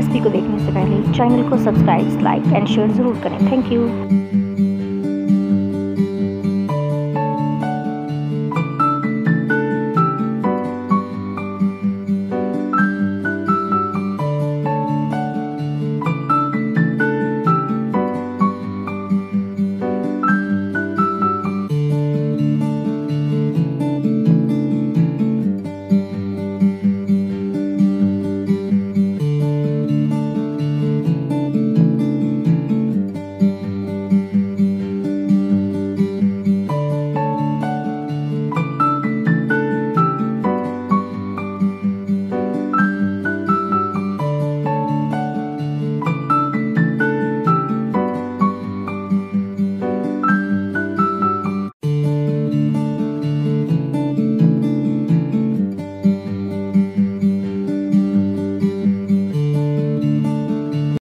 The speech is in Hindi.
रेसिपी को देखने से पहले चैनल को सब्सक्राइब, लाइक एंड शेयर ज़रूर करें। Thank you.